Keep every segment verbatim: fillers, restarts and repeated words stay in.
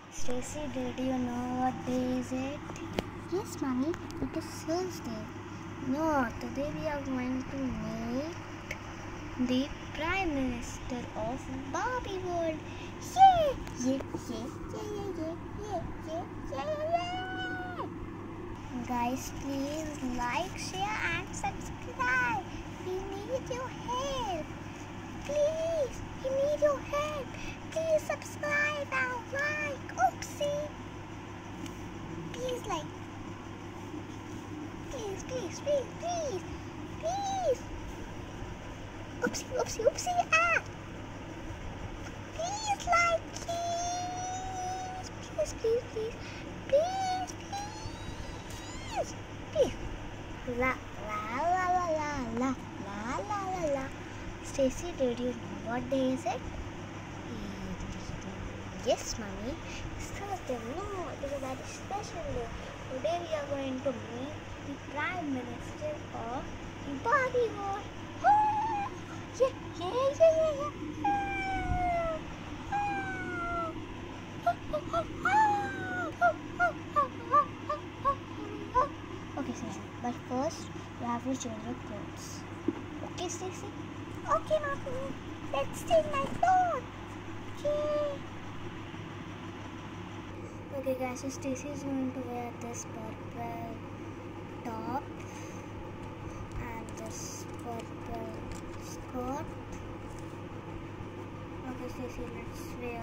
Stacy, did you know what day is it? Yes, Mommy, it is Thursday. No, today we are going to meet the Prime Minister of Barbie world. Yay! Yeah, yeah, yeah, yeah, yeah, yeah, yeah, yeah, yeah. Guys, please like, share and subscribe. We need your help. Please, we need your help. Please subscribe and like. Oopsie. Please like. Please, please, please, please, please. Oopsie, oopsie, oopsie. Ah. Please like, please. Please, please, please. Please, please. Please. La, la, la, la, la, la, la, la, la, la. Stacy, did you know what day is it? Yes, Mommy. It's Thursday. No, it is a very special day. Today we are going to meet the Prime Minister of the Barbie world. Oh, yeah, yeah, yeah, yeah, yeah. Ah, ah, ah, ah, ah, ah, ah, ah, ah, ah. Okay, Stacy. But first, you have to change your clothes. Okay, Stacy? Okay, Mommy. Let's take my clothes. Okay. Okay guys, so Stacy is going to wear this purple top and this purple skirt. Okay Stacy, let's wear.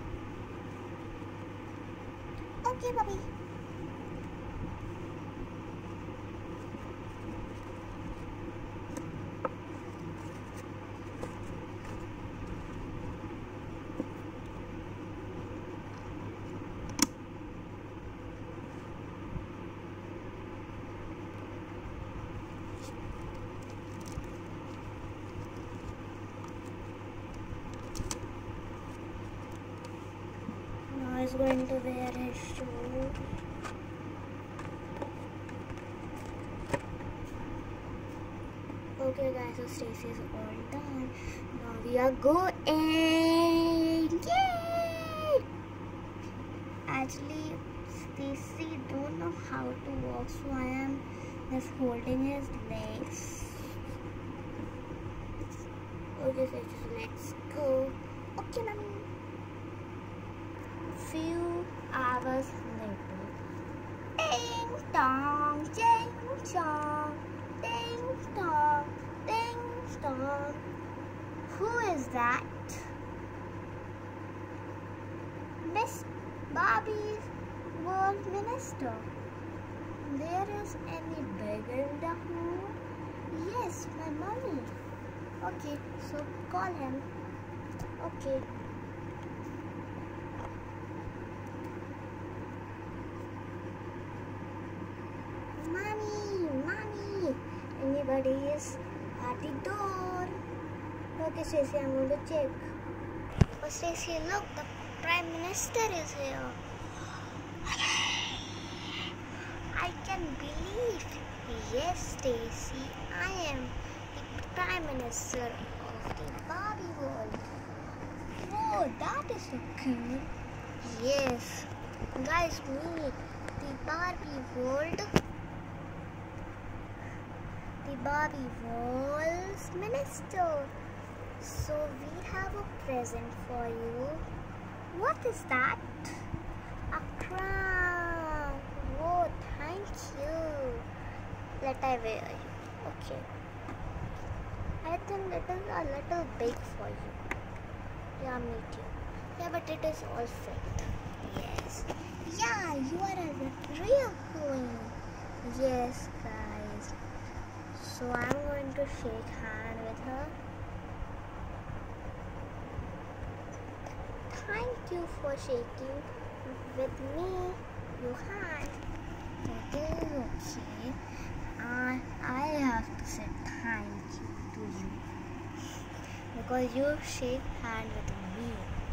Okay, Bobby. Is going to wear his shoe. Okay guys, so Stacy is all done. Now we are going. Yay! Actually, Stacy don't know how to walk, so I am just holding his legs. Okay, so let's go. Okay, Mommy. Few hours later. Ding dong, ding dong, ding dong, ding dong. Who is that? Miss Barbie's World Minister. There is any beggar in the home? Yes, my mommy. Okay, so call him. Okay. Anybody is at the door. Okay, Stacy, I'm going to check. Oh, Stacy, look, the Prime Minister is here. I can believe. Yes, Stacy, I am the Prime Minister of the Barbie world. Oh, that is so cool. Yes, guys, meet the Barbie world. The Barbie world's minister. So we have a present for you. What is that? A crown. Oh, thank you. Let I wear you. Okay. I think it is a little big for you. Yeah, me too. Yeah, but it is all fit. Yes. Yeah, you are a real queen. Yes, guys. So I'm going to shake hand with her. Thank you for shaking with me your hand. It is okay. And I have to say thank you to you because you shake hand with me.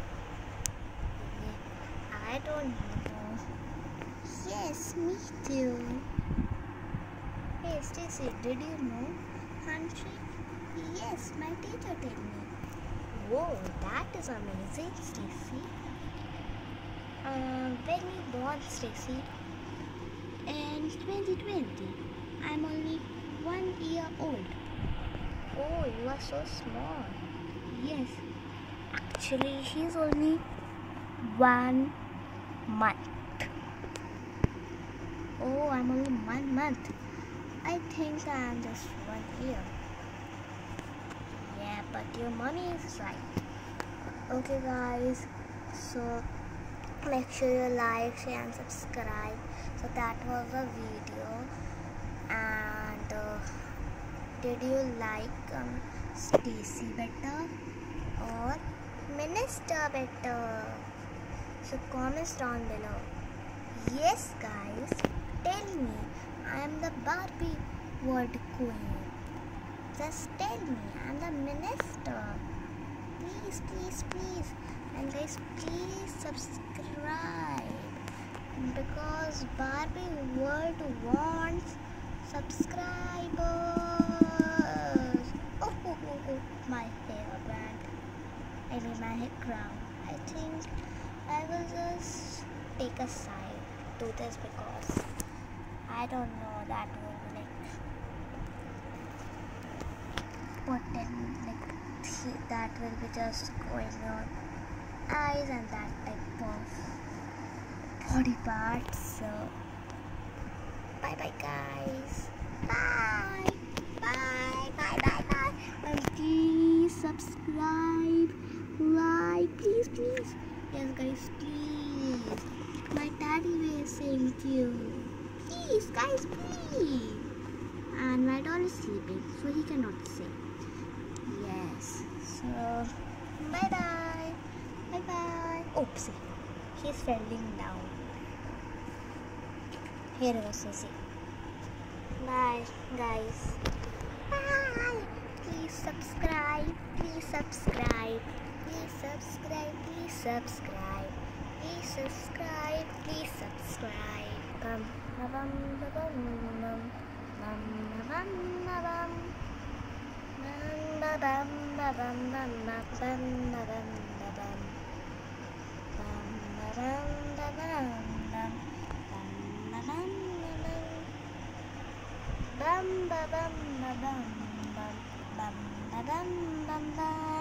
I don't know. Yes, me too. Hey Stacy, did you know handshake? Yes, my teacher told me. Whoa, that is amazing, Stacy. Uh, when you born, Stacy? In twenty twenty. I'm only one year old. Oh, you are so small. Yes. Actually, he's only one month. Oh, I'm only one month. I think I'm just one year. Yeah, but your mommy is right. Okay, guys. So make sure you like, share, and subscribe. So that was the video. And uh, did you like um, Stacy better or Minister better? So comments down below. Yes, guys, tell me. I am the Barbie word queen. Just tell me. I am the minister. Please, please, please. And guys, please subscribe. Because Barbie world wants subscribers. Oh, oh, oh, oh, my hair band. I mean my hair crown. I think I will just take a side to this because I don't know that will like what then like th- that will be just going on eyes and that type of body parts. So bye bye guys. Bye. Bye bye bye bye. And please subscribe. Like please please. Yes guys, please. My daddy was saying to you. Please guys, please. And my doll is sleeping, so he cannot say. Yes. So bye bye. Bye bye. Oopsie. He's falling down. Here goes Stacy. Bye guys. Bye. Please subscribe. Please subscribe. Please subscribe. Please subscribe. Please subscribe. Please subscribe. Bum bum bum bum bum bum bum bum bum bum bum bum bum bum bum